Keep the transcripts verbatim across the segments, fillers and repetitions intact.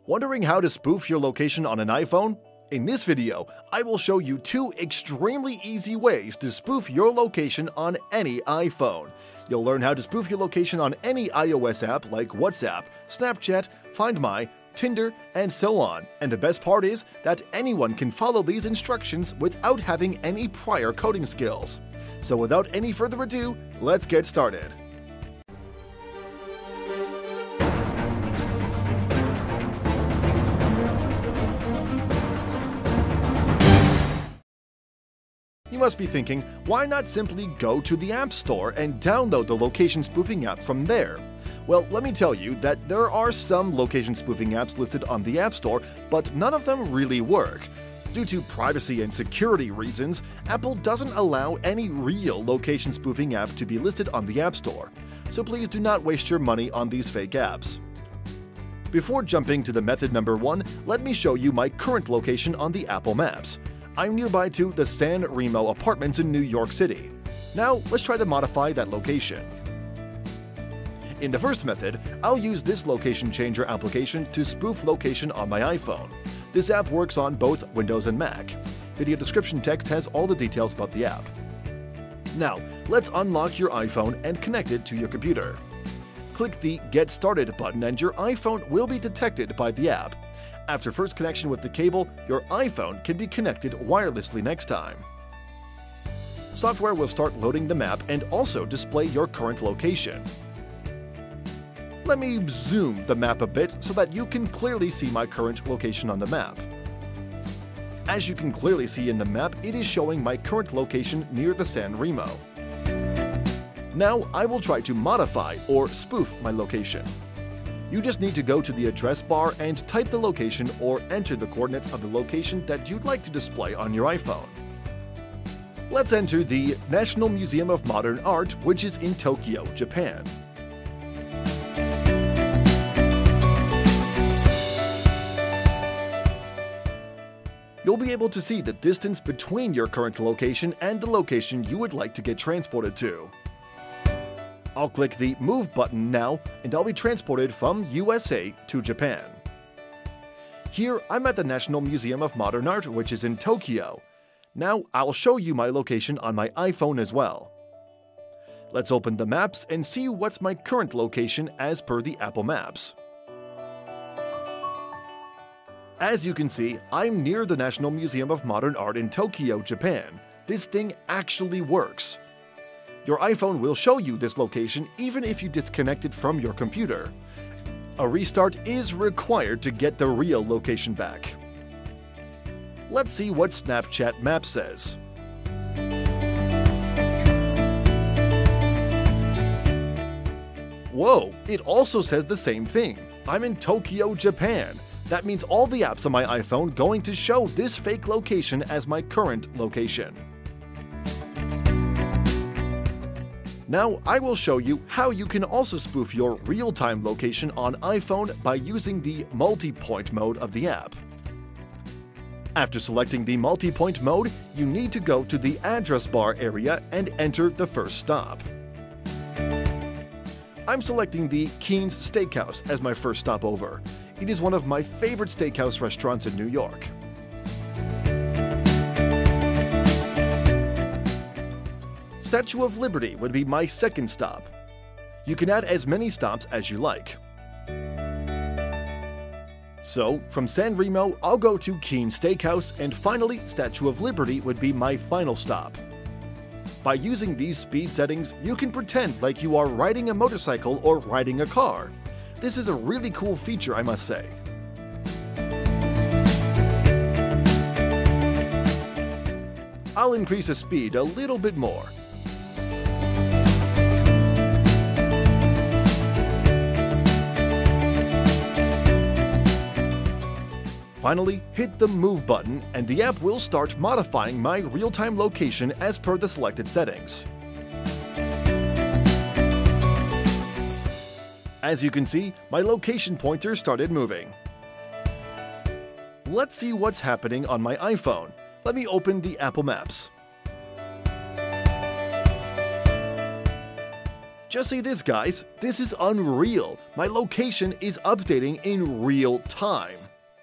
Wondering how to spoof your location on an iPhone? In this video, I will show you two extremely easy ways to spoof your location on any iPhone. You'll learn how to spoof your location on any iOS app like WhatsApp, Snapchat, Find My, Tinder, and so on. And the best part is that anyone can follow these instructions without having any prior coding skills. So without any further ado, let's get started. You must be thinking, why not simply go to the App Store and download the location spoofing app from there? Well, let me tell you that there are some location spoofing apps listed on the App Store, but none of them really work. Due to privacy and security reasons, Apple doesn't allow any real location spoofing app to be listed on the App Store, so please do not waste your money on these fake apps. Before jumping to the method number one, let me show you my current location on the Apple Maps. I'm nearby to the San Remo apartments in New York City. Now, let's try to modify that location. In the first method, I'll use this location changer application to spoof location on my iPhone. This app works on both Windows and Mac. Video description text has all the details about the app. Now, let's unlock your iPhone and connect it to your computer. Click the Get Started button and your iPhone will be detected by the app. After first connection with the cable, your iPhone can be connected wirelessly next time. Software will start loading the map and also display your current location. Let me zoom the map a bit so that you can clearly see my current location on the map. As you can clearly see in the map, it is showing my current location near the San Remo. Now I will try to modify or spoof my location. You just need to go to the address bar and type the location or enter the coordinates of the location that you'd like to display on your iPhone. Let's enter the National Museum of Modern Art, which is in Tokyo, Japan. You'll be able to see the distance between your current location and the location you would like to get transported to. I'll click the Move button now, and I'll be transported from U S A to Japan. Here, I'm at the National Museum of Modern Art, which is in Tokyo. Now, I'll show you my location on my iPhone as well. Let's open the maps and see what's my current location as per the Apple Maps. As you can see, I'm near the National Museum of Modern Art in Tokyo, Japan. This thing actually works. Your iPhone will show you this location even if you disconnect it from your computer. A restart is required to get the real location back. Let's see what Snapchat Map says. Whoa, it also says the same thing. I'm in Tokyo, Japan. That means all the apps on my iPhone going to show this fake location as my current location. Now, I will show you how you can also spoof your real-time location on iPhone by using the multi-point mode of the app. After selecting the multi-point mode, you need to go to the address bar area and enter the first stop. I'm selecting the Keen's Steakhouse as my first stopover. It is one of my favorite steakhouse restaurants in New York. Statue of Liberty would be my second stop. You can add as many stops as you like. So, from San Remo, I'll go to Keen's Steakhouse, and finally, Statue of Liberty would be my final stop. By using these speed settings, you can pretend like you are riding a motorcycle or riding a car. This is a really cool feature, I must say. I'll increase the speed a little bit more. Finally, hit the Move button and the app will start modifying my real-time location as per the selected settings. As you can see, my location pointer started moving. Let's see what's happening on my iPhone. Let me open the Apple Maps. Just see this, guys. This is unreal. My location is updating in real time.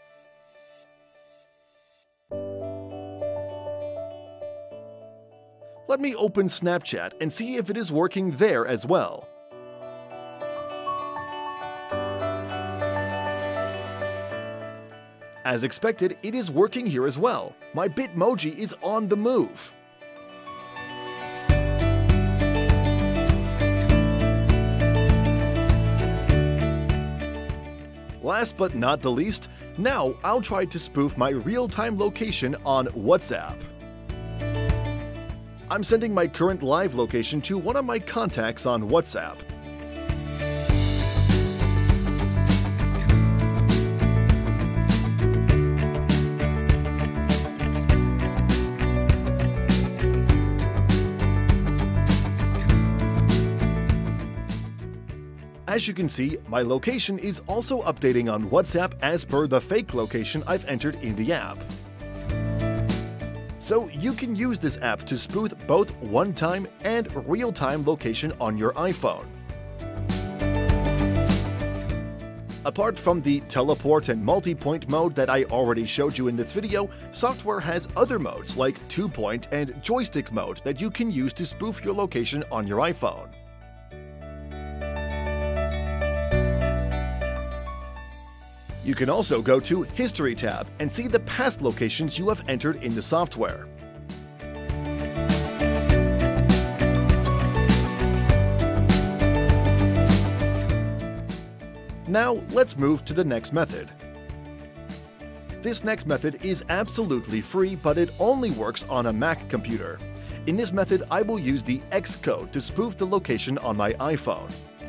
Let me open Snapchat and see if it is working there as well. As expected, it is working here as well. My Bitmoji is on the move. Last but not the least, now I'll try to spoof my real-time location on WhatsApp. I'm sending my current live location to one of my contacts on WhatsApp. As you can see, my location is also updating on WhatsApp as per the fake location I've entered in the app. So you can use this app to spoof both one-time and real-time location on your iPhone. Apart from the teleport and multi-point mode that I already showed you in this video, software has other modes like two-point and joystick mode that you can use to spoof your location on your iPhone. You can also go to History tab and see the past locations you have entered in the software. Now let's move to the next method. This next method is absolutely free, but it only works on a Mac computer. In this method, I will use the Xcode to spoof the location on my iPhone.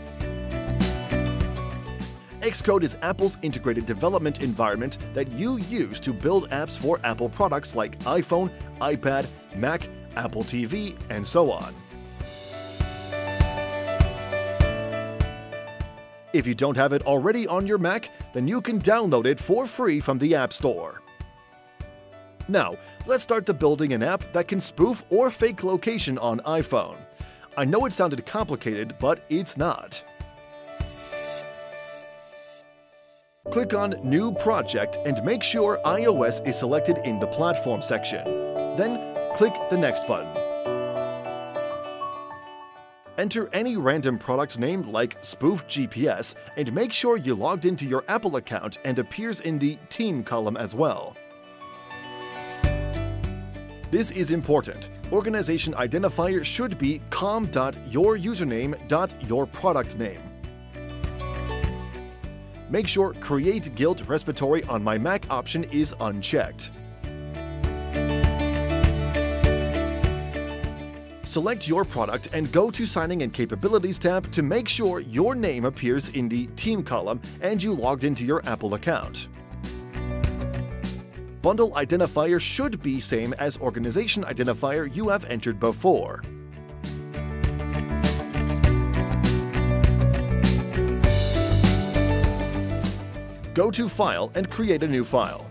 Xcode is Apple's integrated development environment that you use to build apps for Apple products like iPhone, iPad, Mac, Apple T V, and so on. If you don't have it already on your Mac, then you can download it for free from the App Store. Now, let's start to building an app that can spoof or fake location on iPhone. I know it sounded complicated, but it's not. Click on New Project and make sure iOS is selected in the Platform section. Then, click the Next button. Enter any random product name like Spoof G P S and make sure you logged into your Apple account and appears in the Team column as well. This is important. Organization identifier should be com.yourusername.yourproductname. Make sure Create Guild Repository on my Mac option is unchecked. Select your product and go to Signing and Capabilities tab to make sure your name appears in the Team column and you logged into your Apple account. Bundle identifier should be same as organization identifier you have entered before. Go to File and create a new file.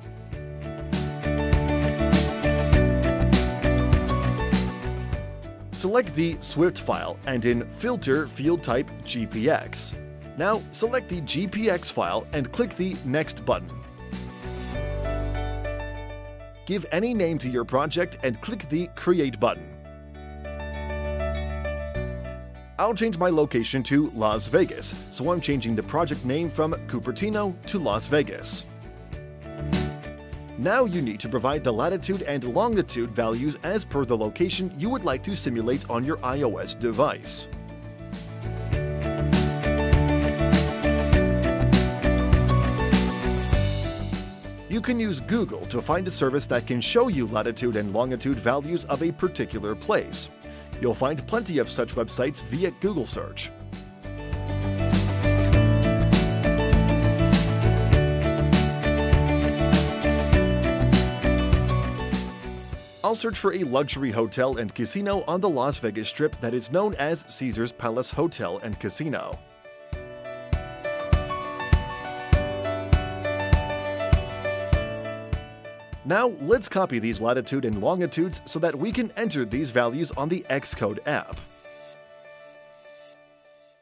Select the Swift file and in Filter field type G P X. Now select the G P X file and click the Next button. Give any name to your project and click the Create button. I'll change my location to Las Vegas, so I'm changing the project name from Cupertino to Las Vegas. Now you need to provide the latitude and longitude values as per the location you would like to simulate on your iOS device. You can use Google to find a service that can show you latitude and longitude values of a particular place. You'll find plenty of such websites via Google search. I'll search for a luxury hotel and casino on the Las Vegas Strip that is known as Caesars Palace Hotel and Casino. Now, let's copy these latitude and longitudes so that we can enter these values on the Xcode app.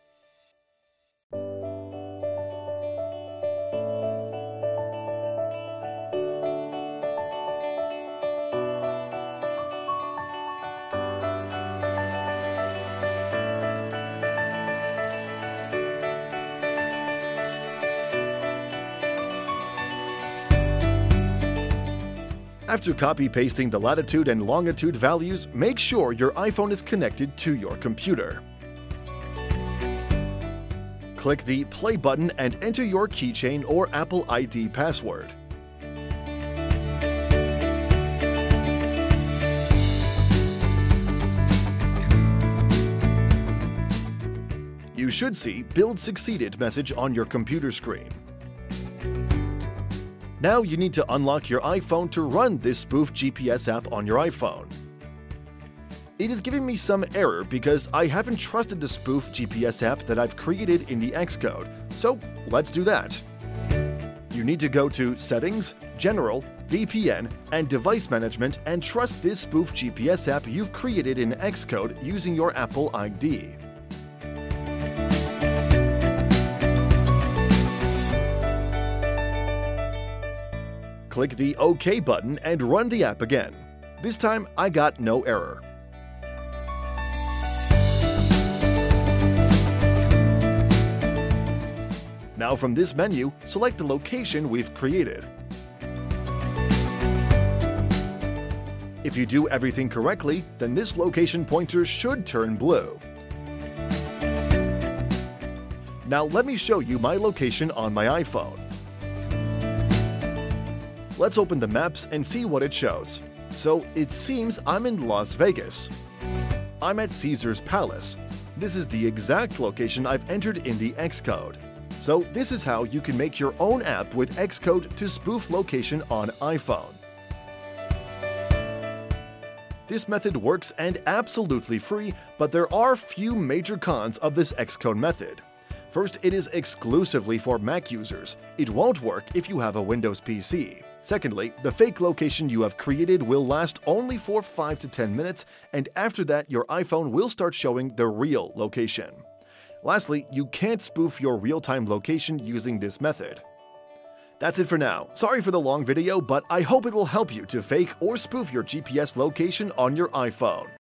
After copy-pasting the latitude and longitude values, make sure your iPhone is connected to your computer. Click the play button and enter your keychain or Apple I D password. You should see Build Succeeded message on your computer screen. Now you need to unlock your iPhone to run this Spoof G P S app on your iPhone. It is giving me some error because I haven't trusted the Spoof G P S app that I've created in the Xcode, so let's do that. You need to go to Settings, General, V P N, and Device Management and trust this Spoof G P S app you've created in Xcode using your Apple I D. Click the OK button and run the app again. This time, I got no error. Now from this menu, select the location we've created. If you do everything correctly, then this location pointer should turn blue. Now let me show you my location on my iPhone. Let's open the maps and see what it shows. So it seems I'm in Las Vegas. I'm at Caesar's Palace. This is the exact location I've entered in the Xcode. So this is how you can make your own app with Xcode to spoof location on iPhone. This method works and absolutely free, but there are few major cons of this Xcode method. First, it is exclusively for Mac users. It won't work if you have a Windows P C. Secondly, the fake location you have created will last only for five to ten minutes, and after that your iPhone will start showing the real location. Lastly, you can't spoof your real-time location using this method. That's it for now. Sorry for the long video, but I hope it will help you to fake or spoof your G P S location on your iPhone.